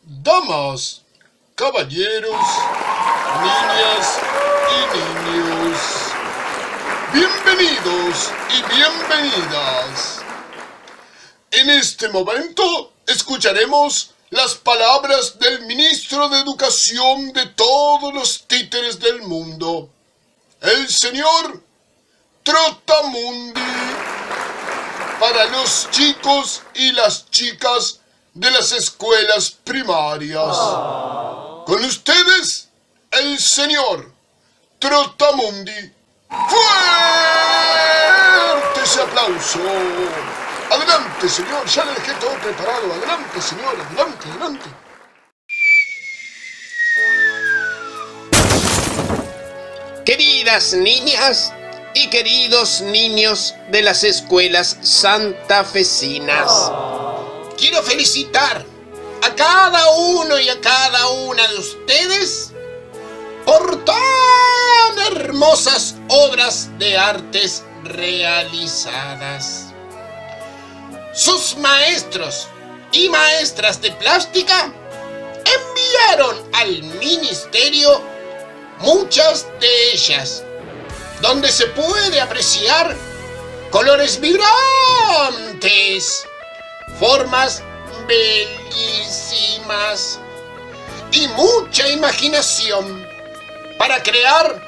Damas, caballeros, niñas y niños, bienvenidos y bienvenidas. En este momento escucharemos las palabras del ministro de Educación de todos los títeres del mundo, el señor Trotamundi, para los chicos y las chicas de las escuelas primarias. Con ustedes, el señor Trotamundi. ¡Fuerte ese aplauso! Adelante, señor, ya le dejé todo preparado. Adelante, señor, adelante, adelante. Queridas niñas y queridos niños de las escuelas santafesinas, quiero felicitar a cada uno y a cada una de ustedes por tan hermosas obras de artes realizadas. Sus maestros y maestras de plástica enviaron al ministerio muchas de ellas, donde se puede apreciar colores vibrantes, formas bellísimas y mucha imaginación para crear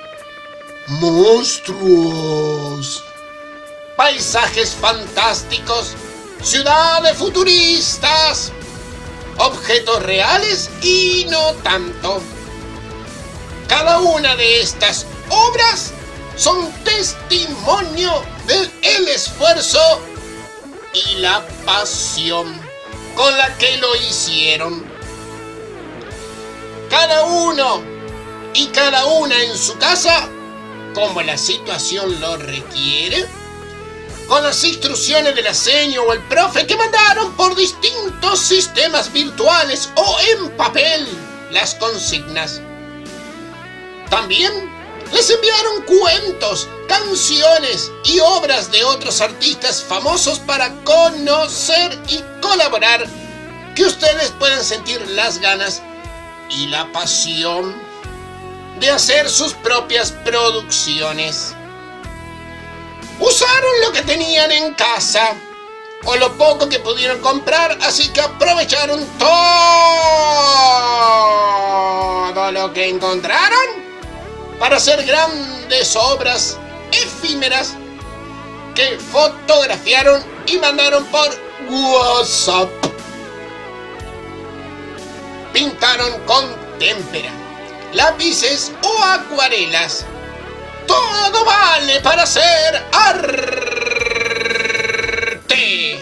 monstruos, paisajes fantásticos, ciudades futuristas, objetos reales y no tanto. Cada una de estas obras son testimonio del esfuerzo y la pasión con la que lo hicieron. Cada uno y cada una en su casa, como la situación lo requiere, con las instrucciones de la seño o el profe que mandaron por distintos sistemas virtuales o en papel las consignas. También les enviaron cuentos, canciones y obras de otros artistas famosos para conocer y colaborar, que ustedes puedan sentir las ganas y la pasión de hacer sus propias producciones. Usaron lo que tenían en casa o lo poco que pudieron comprar, así que aprovecharon todo lo que encontraron para hacer grandes obras efímeras que fotografiaron y mandaron por WhatsApp. Pintaron con témpera, lápices o acuarelas. Todo vale para hacer arte.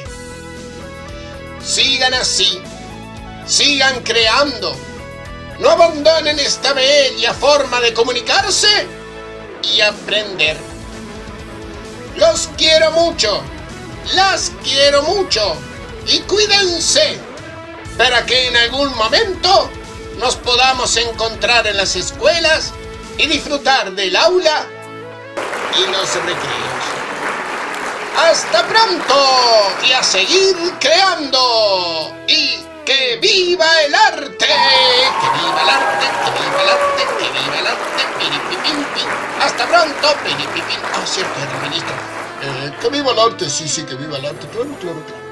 Sigan así, sigan creando. No abandonen esta bella forma de comunicarse y aprender. Los quiero mucho, las quiero mucho y cuídense para que en algún momento nos podamos encontrar en las escuelas y disfrutar del aula y los recreos. ¡Hasta pronto! Y a seguir creando. Y ¡que viva el arte! ¡Que viva el arte! ¡Que viva el arte! ¡Que viva el arte! ¡Piripipimpi! ¡Hasta pronto! ¡Piripipim! Ah, cierto, el ministro. Que viva el arte, sí, que viva el arte. Claro, claro, claro.